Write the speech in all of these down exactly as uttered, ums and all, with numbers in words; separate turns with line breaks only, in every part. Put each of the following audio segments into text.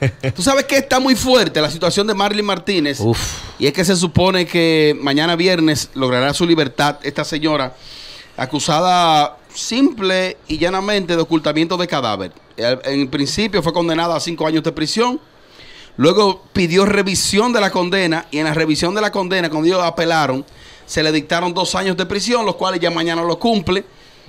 Tú sabes que está muy fuerte la situación de Marlene Martínez.
Uf.
Y es que se supone que mañana viernes logrará su libertad esta señora acusada simple y llanamente de ocultamiento de cadáver. En principio fue condenada a cinco años de prisión. Luego pidió revisión de la condena y en la revisión de la condena, cuando ellos apelaron, se le dictaron dos años de prisión, los cuales ya mañana lo cumple.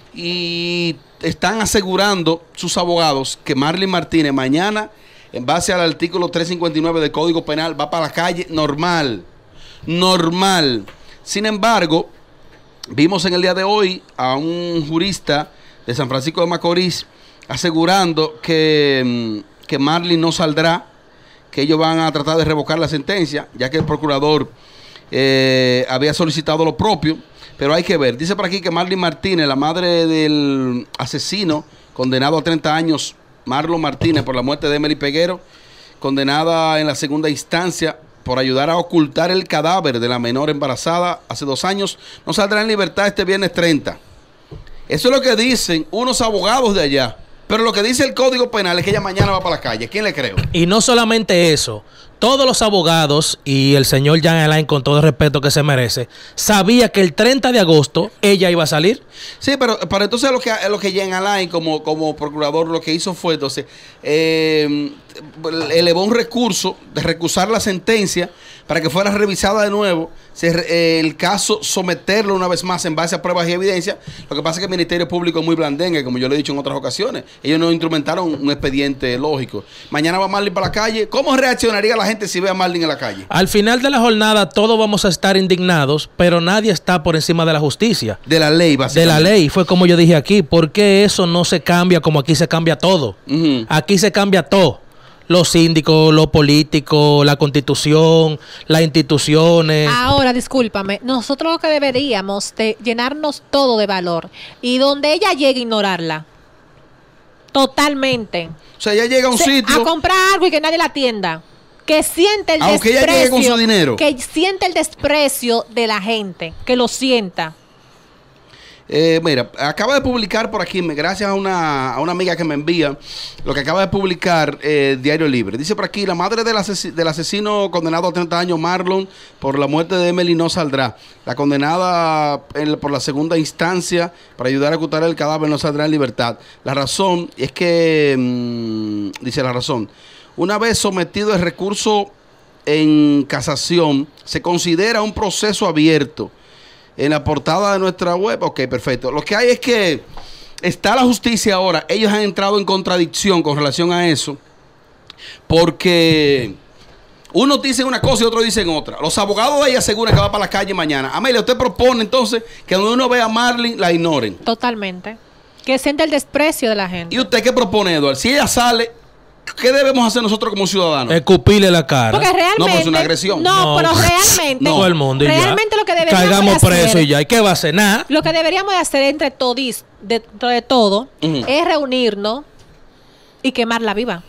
Y están asegurando sus abogados que Marlene Martínez mañana, en base al artículo trescientos cincuenta y nueve del Código Penal, va para la calle normal. Normal. Sin embargo, vimos en el día de hoy a un jurista de San Francisco de Macorís asegurando que, que Marlene no saldrá, que ellos van a tratar de revocar la sentencia, ya que el procurador eh, había solicitado lo propio. Pero hay que ver. Dice por aquí que Marlene Martínez, la madre del asesino condenado a treinta años, Marlon Martínez, por la muerte de Emily Peguero, condenada en la segunda instancia por ayudar a ocultar el cadáver de la menor embarazada hace dos años, no saldrá en libertad este viernes treinta. Eso es lo que dicen unos abogados de allá. Pero lo que dice el Código Penal es que ella mañana va para la calle. ¿Quién le creo?
Y no solamente eso. Todos los abogados y el señor Jean Alain, con todo el respeto que se merece, sabía que el treinta de agosto ella iba a salir.
Sí, pero, pero entonces lo que, lo que Jean Alain como, como procurador lo que hizo fue entonces eh, elevó un recurso de recusar la sentencia para que fuera revisada de nuevo, se, eh, el caso someterlo una vez más en base a pruebas y evidencias. Lo que pasa es que el Ministerio Público es muy blandengue, como yo le he dicho en otras ocasiones. Ellos no instrumentaron un expediente lógico. Mañana va Marlene para la calle. ¿Cómo reaccionaría la gente si ve a Marlene en la calle?
Al final de la jornada todos vamos a estar indignados, pero nadie está por encima de la justicia.
De la ley, básicamente.
De la ley, fue como yo dije aquí. ¿Por qué eso no se cambia como aquí se cambia todo?
Uh-huh.
Aquí se cambia todo. Los síndicos, los políticos, la constitución, las instituciones.
Ahora, discúlpame, nosotros lo que deberíamos de llenarnos todo de valor y donde ella llegue a ignorarla. Totalmente.
O sea, ella llega a un
Se,
sitio
a comprar algo y que nadie la atienda. Que siente el
aunque
desprecio.
Ella llegue con su dinero.
Que siente el desprecio de la gente. Que lo sienta.
Eh, mira, acaba de publicar por aquí, gracias a una, a una amiga que me envía, lo que acaba de publicar eh, Diario Libre. Dice por aquí, la madre del, ases del asesino condenado a treinta años, Marlon, por la muerte de Emily no saldrá. La condenada en, por la segunda instancia para ayudar a ocultar el cadáver no saldrá en libertad. La razón es que, mmm, dice la razón, una vez sometido el recurso en casación, se considera un proceso abierto. En la portada de nuestra web, ok, perfecto. Lo que hay es que está la justicia ahora. Ellos han entrado en contradicción con relación a eso. Porque unos dicen una cosa y otros dicen otra. Los abogados de ella aseguran que va para la calle mañana. Amelia, usted propone entonces que donde uno vea a Marlene, la ignoren.
Totalmente. Que siente el desprecio de la gente.
¿Y usted qué propone, Eduardo? Si ella sale, ¿qué debemos hacer nosotros como ciudadanos?
Escupirle la cara.
Porque realmente...
No, pero es una agresión.
No,
No,
pero realmente...
No, todo el mundo y
realmente
ya.
lo que deberíamos
Caigamos
de hacer,
preso y ya. ¿Y qué va a hacer? Nada.
Lo que deberíamos de hacer entre todis, dentro de todo,
Uh-huh.
es reunirnos y quemarla viva.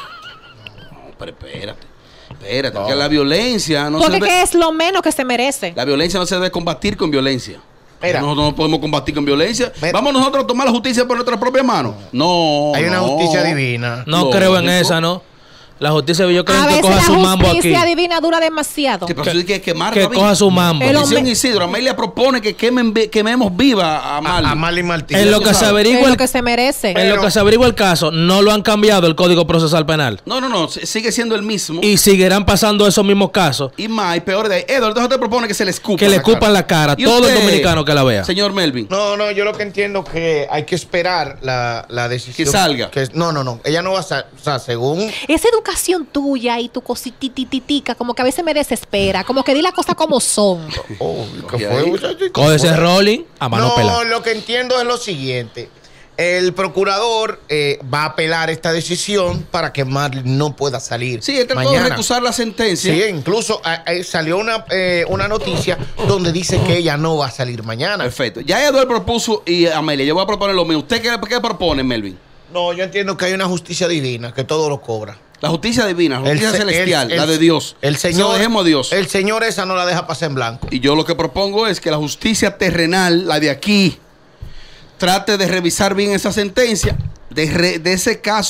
No, pero espérate. Espérate, no. Que la violencia no
Porque
se debe...
que es lo menos que se merece.
La violencia no se debe combatir con violencia.
Mira,
nosotros no podemos combatir con violencia.
Mira,
¿Vamos nosotros a tomar la justicia por nuestras propias manos? No.
hay una
no.
justicia divina.
No
Lógico.
creo en esa, ¿no? La justicia, yo creo
A
que
veces
coja
la
su mambo aquí.
justicia divina dura demasiado.
Sí, pero eso hay que quemar
Que coja su mambo.
El
Dice
hombre-
Isidro, Amelia propone que quemen, vi- quememos viva a
A,
Marlene.
a Marlene Martínez.
En lo que se averigua
Es
el,
lo que se merece.
en lo que se averigua el caso, no lo han cambiado el Código Procesal Penal.
No, no, no, s- sigue siendo el mismo.
Y seguirán pasando esos mismos casos.
Y más, y peor de ahí. Eduardo, entonces te propone que se le escupa.
Que le
la cara.
escupan la cara a
¿Y
todo el
usted,
dominicano que la vea.
Señor Melvin.
No, no, yo lo que entiendo es que hay que esperar la, la decisión.
Que salga.
Que, no, no, no. Ella no va a salir. O sea, según.
Esa educación tuya y tu cositititica, como que a veces me desespera, como que di las cosas como son.
Oh, ¿qué
¿Y
fue,
ahí?
muchacho? ¿Qué
Coge ese
fue?
rolling a mano
No,
pelada.
lo que entiendo es lo siguiente. El procurador eh, va a apelar esta decisión para que Marlene no pueda salir.
Sí, él trató de
mañana.
recusar la sentencia.
Sí, incluso a- a- salió una, eh, una noticia donde dice que ella no va a salir mañana.
Perfecto. Ya Eduardo propuso y Amelia, yo voy a proponer lo mío. ¿Usted qué, qué propone, Melvin?
No, yo entiendo que hay una justicia divina que todo lo cobra.
La justicia divina, la justicia
El se-
celestial,
el-
la
el-
de Dios.
El
Se
señor,
lo dejemos a Dios.
El señor esa no la deja pasar en blanco.
Y yo lo que propongo es que la justicia terrenal, la de aquí, trate de revisar bien esa sentencia, de, re- de ese caso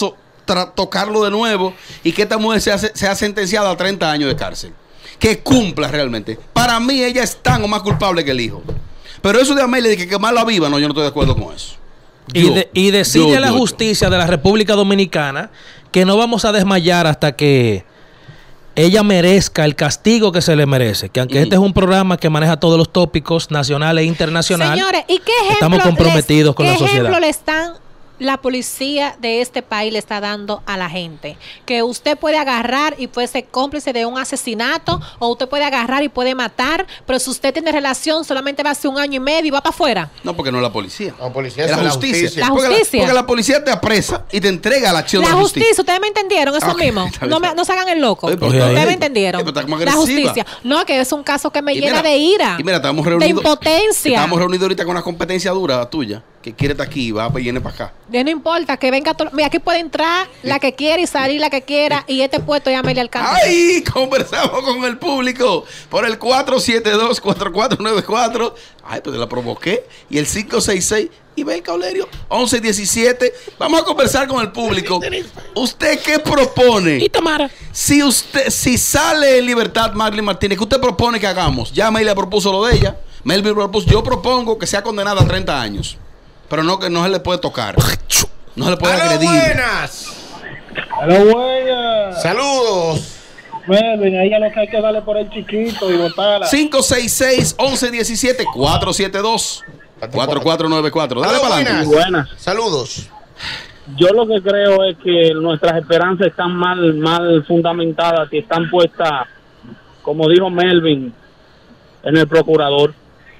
tocarlo de nuevo y que esta mujer sea, sea sentenciada a treinta años de cárcel. Que cumpla realmente. Para mí ella es tan o más culpable que el hijo. Pero eso de Amelia de que quemarla viva, no, yo no estoy de acuerdo con eso.
Y,
Yo,
de, y decirle
yo,
a la
yo, yo.
justicia de la República Dominicana que no vamos a desmayar hasta que ella merezca el castigo que se le merece. Que aunque
Mm.
este es un programa que maneja todos los tópicos nacionales e internacionales,
Señores, ¿y qué ejemplo
estamos comprometidos
les-
con
qué
la sociedad?
ejemplo le están la policía de este país le está dando a la gente? Que usted puede agarrar y puede ser cómplice de un asesinato, o usted puede agarrar y puede matar, pero si usted tiene relación solamente va a ser un año y medio y va para afuera.
No, porque no es la policía.
La policía
es
es
la
la
justicia.
justicia.
La
Porque
justicia.
porque la policía te apresa y te entrega la acción
La
de la
justicia,
justicia.
ustedes me entendieron eso
Ok,
mismo.
está bien,
No,
está
me,
bien.
no se hagan el loco.
Oye, pero
Oye,
está
ahí.
Ustedes me
bien.
entendieron.
Eh, pero está como
La
agresiva.
justicia. No, que es un caso que me
Y
llena
mira,
de ira.
Y mira, estamos
de
reunidos.
impotencia.
Estamos reunidos ahorita con una competencia dura tuya, que quiere estar aquí y va y viene para acá.
Ya no importa, que venga todo. Mira, aquí puede entrar la que quiera y salir la que quiera. Y este puesto ya Amelia Alcántara.
¡Ay! Conversamos con el público por el cuatro siete dos, cuatro cuatro nueve cuatro. Ay, pues la provoqué. Y el cinco seis seis. Y ve, Caulerio, once diecisiete. Vamos a conversar con el público. ¿Usted qué propone?
Y Tamara.
Si usted, si sale en libertad Marlene Martínez, ¿qué usted propone que hagamos? Ya Amelia propuso lo de ella. Melvin propuso. Yo propongo que sea condenada a treinta años. Pero no que no se le puede tocar. No se le puede
¡Aló,
agredir.
buenas!
Aló, buenas.
Saludos.
Melvin, ahí a lo que hay que darle por el chiquito y botarla.
cinco seis seis, once diecisiete, cuatro siete dos, cuatro cuatro nueve cuatro. Dale
Aló,
para
buenas.
adelante.
Buenas.
Saludos.
Yo lo que creo es que nuestras esperanzas están mal, mal fundamentadas y están puestas, como dijo Melvin, en el procurador.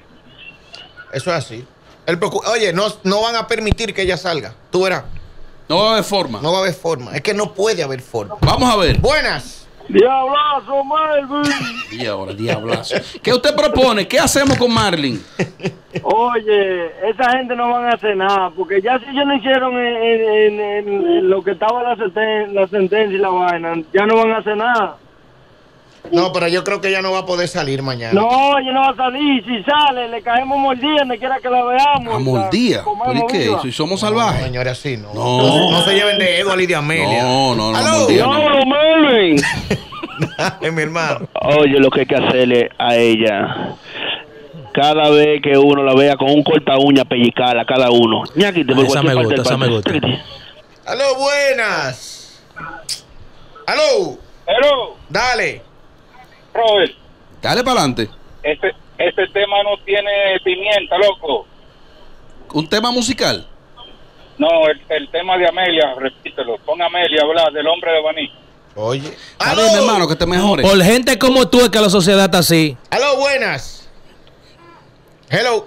Eso es así. El procu- Oye, no, no van a permitir que ella salga. Tú verás.
No va a haber forma.
No va a haber forma. Es que no puede haber forma.
Vamos a ver.
Buenas.
¡Diablazo, Melvin!
Y ahora, diablazo. ¿Qué usted propone? ¿Qué hacemos con Marlene?
Oye, esa gente no van a hacer nada, porque ya si ellos no hicieron en, en- en- en lo que estaba la, senten- la sentencia y la vaina, ya no van a hacer nada.
No, pero yo creo que ella no va a poder salir mañana.
No, ella no va a salir. Si sale, le caemos mordida donde quiera que la veamos.
A mordida.
La comemos
¿Pero y qué?
viva.
Si somos
No,
salvajes.
señores, así no.
No.
No, no se lleven de Edo a Lidia Amelia.
No, no, no,
¡Aló!
mordida no.
¡Diablo, Melvin!
Dale, mi hermano.
Oye, lo que hay que hacerle a ella, cada vez que uno la vea con un corta uña, pellizcarla, cada uno. Ñaki, te
Ah,
por
esa
cualquier
me
parte
gusta,
del
esa me
cuarto.
gusta.
Aló, buenas. Aló.
Pero,
Dale.
Robert,
Dale para adelante.
este, este tema no tiene pimienta, loco.
Un tema musical.
No, el, el tema de Amelia, repítelo. Pon a Amelia a hablar del hombre de Baní.
Oye.
Está
Aló.
bien, mi hermano, que te mejores.
Por gente como tú es que la sociedad está así.
Aló, buenas. Hello.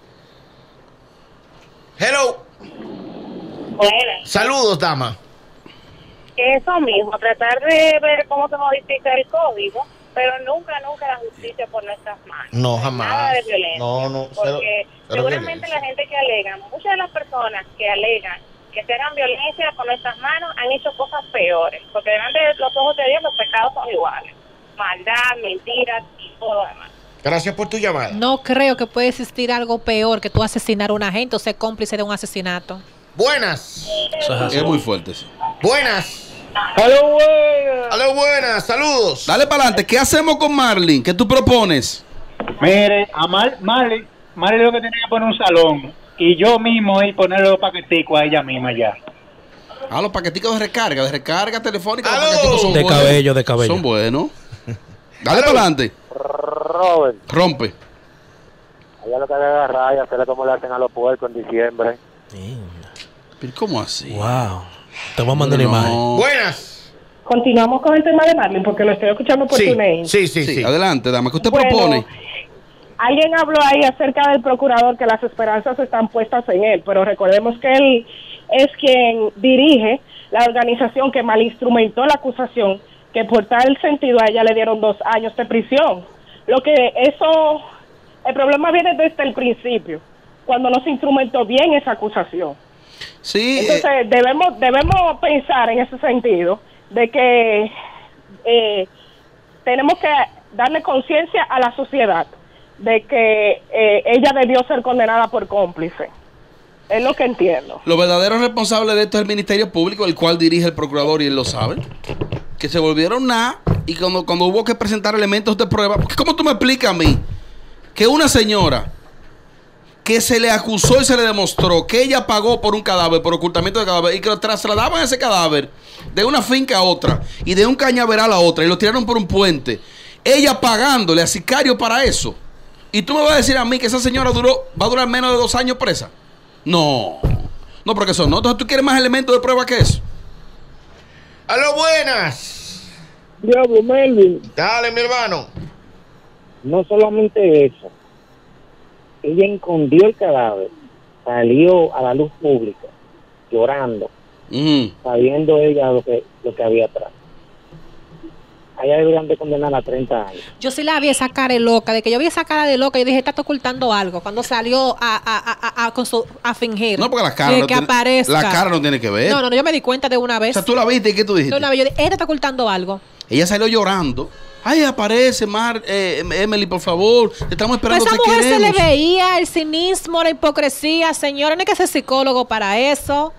Hello.
Buenas.
Saludos, dama.
Eso mismo, tratar de ver cómo se modifica el código, pero nunca, nunca la justicia por nuestras manos.
No, jamás.
Nada de violencia.
No, no, cero-
Porque
cero
seguramente
violencia.
la gente que alega, muchas de las personas que alegan que se hagan violencia con nuestras manos han hecho cosas peores. Porque delante de los ojos de Dios los pecados son iguales. Maldad, mentiras y todo lo demás.
Gracias por tu llamada.
No creo que pueda existir algo peor que tú asesinar a un agente o ser cómplice de un asesinato.
Buenas.
Eso es así.
Es muy fuerte eso.
Buenas.
¡Aló, buenas!
Aló, buenas. Saludos.
Dale para adelante. ¿Qué hacemos con Marlene? ¿Qué tú propones?
Mire, a Mar Marley, Marley lo que tiene que poner un salón y yo mismo ir ponerle los paqueticos a ella misma ya.
Ah, los paqueticos de recarga, de recarga telefónica. Los
¡Aló!
paqueticos son
De
buenos.
cabello, de cabello.
Son buenos. Dale
¡Aló!
para adelante.
Robert,
Rompe.
allá lo que hay que agarrar y hacerle como le hacen a los puercos en diciembre.
Sí.
¿Pero cómo así?
Wow. Te voy a mandar una
No.
imagen.
Buenas.
Continuamos con el tema de Marlene porque lo estoy escuchando por
Sí,
TuneIn.
sí, sí,
Sí,
sí.
adelante, dama. ¿Qué usted
Bueno,
propone?
Alguien habló ahí acerca del procurador, que las esperanzas están puestas en él, pero recordemos que él es quien dirige la organización que malinstrumentó la acusación, que por tal sentido a ella le dieron dos años de prisión. Lo que eso, el problema viene desde el principio, cuando no se instrumentó bien esa acusación.
Sí.
Entonces
eh,
debemos debemos pensar en ese sentido de que eh, tenemos que darle conciencia a la sociedad de que eh, ella debió ser condenada por cómplice. Es lo que entiendo.
Los verdaderos responsables de esto es el Ministerio Público, el cual dirige el procurador y él lo sabe. Que se volvieron nada y cuando, cuando hubo que presentar elementos de prueba. Porque ¿cómo tú me explicas a mí que una señora que se le acusó y se le demostró que ella pagó por un cadáver, por ocultamiento de cadáver, y que lo trasladaban ese cadáver de una finca a otra y de un cañaveral a otra y lo tiraron por un puente, ella pagándole a sicario para eso? Y tú me vas a decir a mí que esa señora duró, va a durar menos de dos años presa. No, no, porque eso no. Entonces tú quieres más elementos de prueba que eso.
A lo buenas.
Diablo, Melvin.
Dale, mi hermano.
No solamente eso. Ella escondió el cadáver, salió a la luz pública, llorando,
Uh-huh.
sabiendo ella lo que, lo que había atrás. A ella deberían de condenar a treinta años.
Yo sí la vi esa cara de loca, de que yo vi esa cara de loca, yo dije, está ocultando algo, cuando salió a, a, a, a, con su- a fingir.
No, porque la cara
de
no
que
tiene,
aparezca.
la cara no tiene que ver.
No, no, no, yo me di cuenta de una
O
vez.
sea, tú la viste y ¿qué tú dijiste?
De una vez yo dije, ella está ocultando algo.
Ella salió llorando. Ay, aparece, Mar, eh, Emily, por favor. Te estamos
Pero
esperando,
esa
te
mujer se le
queremos.
veía el cinismo, la hipocresía, señora, no hay que ser psicólogo para eso.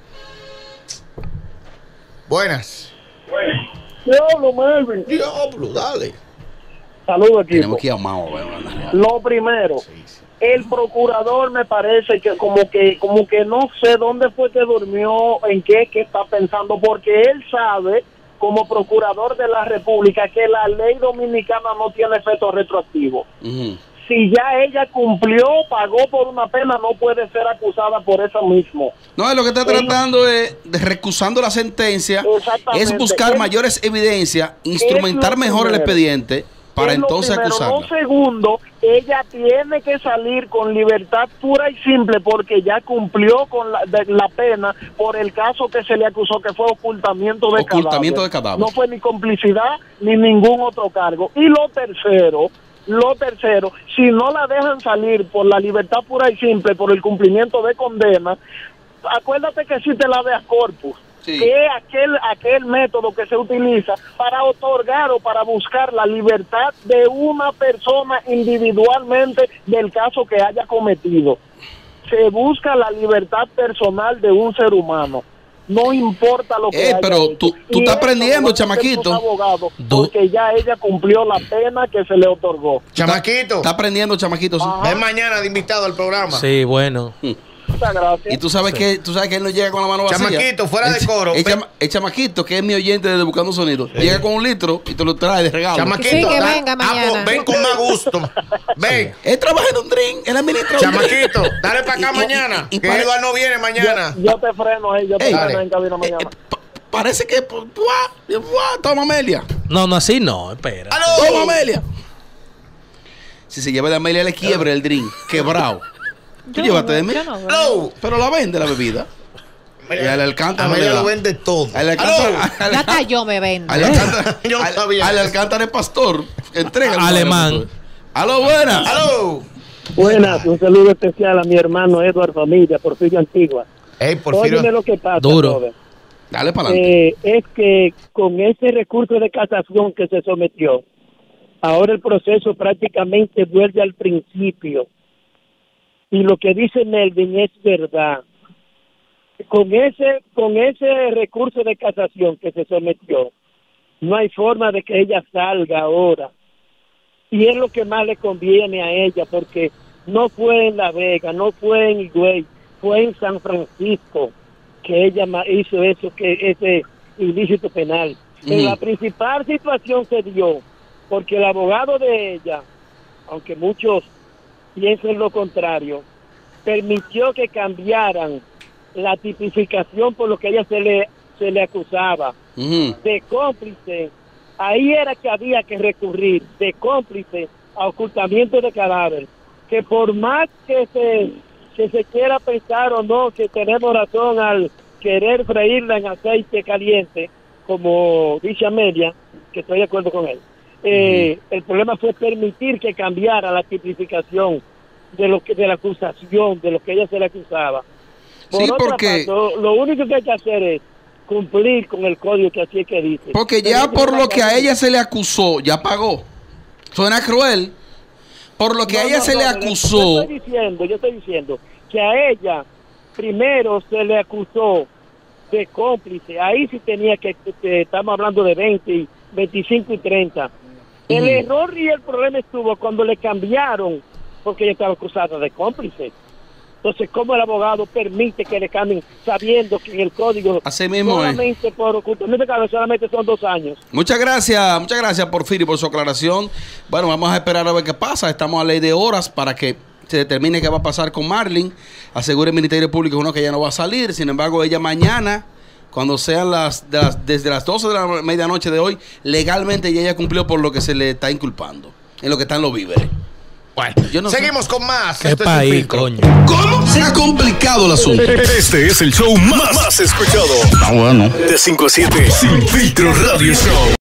Buenas.
Diablo, Melvin.
Diablo, dale.
Saludos,
Tenemos
equipo.
que ir a Mao, bueno,
Lo primero, el procurador me parece que como que como que no sé dónde fue que durmió, en qué que está pensando, porque él sabe, como procurador de la República, que la ley dominicana no tiene efecto retroactivo.
Uh-huh.
Si ya ella cumplió, pagó por una pena, no puede ser acusada por eso mismo.
No, es lo que está tratando es de recusando la sentencia,
Exactamente.
es buscar
Es-
mayores evidencias, instrumentar
es lo
mejor el
primero.
expediente para
Es lo
entonces
primero.
acusarla.
No, segundo, ella tiene que salir con libertad pura y simple porque ya cumplió con la, de- la pena por el caso que se le acusó, que fue ocultamiento de
Ocultamiento
cadáver.
de cadáver.
No fue ni complicidad ni ningún otro cargo. Y lo tercero, lo tercero, si no la dejan salir por la libertad pura y simple, por el cumplimiento de condena, acuérdate que existe la habeas corpus.
Sí.
Que es aquel, aquel método que se utiliza para otorgar o para buscar la libertad de una persona individualmente del caso que haya cometido. Se busca la libertad personal de un ser humano. No importa lo que
Eh,
haya
pero
hecho.
tú- tú
Y
estás
eso
aprendiendo,
lo van a hacer
chamaquito.
sus abogados,
Du-
porque ya ella cumplió la pena que se le otorgó.
Chamaquito.
Está aprendiendo, chamaquito. sí.
Ajá.
Ven mañana de invitado al programa.
Sí, bueno.
Muchas gracias.
Y tú sabes que tú sabes que él no llega con la mano vacía.
Chamaquito, fuera de
El-
coro.
El,
Ven.
chama- el chamaquito, que es mi oyente desde Buscando Sonido, llega con un litro y te lo trae de regalo.
Chamaquito,
Sí, que
da-
venga
ah,
mañana.
pues, ven con más gusto. Ven.
Él trabaja en un drink, él administra un drink.
Chamaquito, dale para acá
Y- y-
mañana.
y- y
que
pare-
Eduardo no viene mañana.
Yo, yo te freno ahí, yo te
Ey,
freno
dale.
en cabina
Eh,
mañana.
eh, pa- parece que. pues, ¡buah! ¡buah! Toma, Amelia.
No, no, así no, espera.
¡Aló!
Toma, Amelia. Si se lleva de Amelia, le quiebre el drink. Quebrado. Tú
Yo
llévate
no-
de mí.
yo no veo.
¡Aló!
Pero la vende la bebida. Y al Alcántara no le
Amelia
da.
lo vende todo.
Al
¡Aló!
Alcántara. al-
Ya hasta yo me vendo.
Al Alcántara.
Yo no
al-
sabía
Al
eso.
Alcántara es pastor. Entrega el
Alemán.
padre. Aló, buenas.
¡Aló!
Buenas, un saludo especial a mi hermano Eduardo Familia, Porfirio Antigua.
Ey, Porfirio.
Óyeme lo que pasa,
Duro.
brother.
Dale para adelante.
Eh, es que con ese recurso de casación que se sometió, ahora el proceso prácticamente vuelve al principio. Y lo que dice Melvin es verdad. Con ese, con ese recurso de casación que se sometió, no hay forma de que ella salga ahora. Y es lo que más le conviene a ella, porque no fue en La Vega, no fue en Higüey, fue en San Francisco que ella ma- hizo eso, que ese ilícito penal. Pero
Ujú.
la principal situación se dio porque el abogado de ella, aunque muchos piensen lo contrario, permitió que cambiaran la tipificación por lo que ella se le se le acusaba
Ujú.
de cómplice. Ahí era que había que recurrir de cómplice a ocultamiento de cadáver, que por más que se que se quiera pensar o no que tenemos razón al querer freírla en aceite caliente, como dice Amelia, que estoy de acuerdo con él, eh, el problema fue permitir que cambiara la tipificación de lo que de la acusación, de lo que ella se le acusaba. Por
Sí,
otra
porque-
parte, lo, lo único que hay que hacer es cumplir con el código que así es que dice.
Porque
Pero
ya
yo
por
creo
lo que a
hay-
ella se le acusó, ya pagó. Suena cruel. Por lo que a
No,
ella
no,
se
no,
le
yo
acusó.
estoy diciendo, yo estoy diciendo que a ella primero se le acusó de cómplice. Ahí sí tenía que, que estamos hablando de veinte, veinticinco y treinta. El
Mm.
error y el problema estuvo cuando le cambiaron, porque ella estaba acusada de cómplice. Entonces, ¿cómo el abogado permite que le cambien sabiendo que en el código
Así mismo es.
solamente por ocultamiento de cabeza solamente son dos años?
Muchas gracias, muchas gracias Porfirio por su aclaración. Bueno, vamos a esperar a ver qué pasa. Estamos a ley de horas para que se determine qué va a pasar con Marlene. Asegura el Ministerio Público uno que ella no va a salir. Sin embargo, ella mañana, cuando sean las, de las desde las doce de la medianoche de hoy, legalmente ya ella cumplió por lo que se le está inculpando, en lo que están los víveres.
Bueno,
Yo no sé.
seguimos con más.
Qué
Esto es Sin
país,
Filtro.
coño.
¿Cómo? Se ha complicado el asunto.
Este es el show más, más escuchado.
Ah, bueno.
De cinco a siete. Sin Filtro Radio Show.